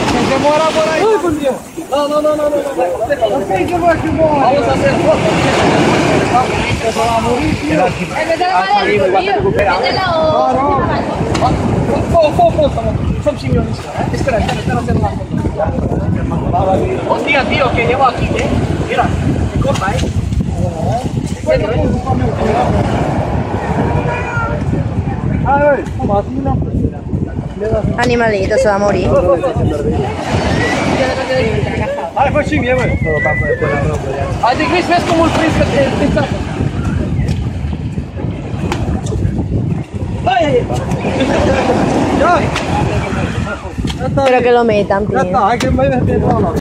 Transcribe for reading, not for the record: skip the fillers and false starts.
Se mora por ahí. Ay, por Dios. No. Así que va que mora. Vamos a hacer fotos. Se va a morir, tío. Son señores. Espera, están haciendo una foto. Hostia, tío, que llevo aquí, Mira, me corta, Animalito, se va a morir. Hai, fă și mie, mă! Adică vezi cum îl prins că te țapă. Pero que lo metan, tío. Hai că mai vezi pe ăla.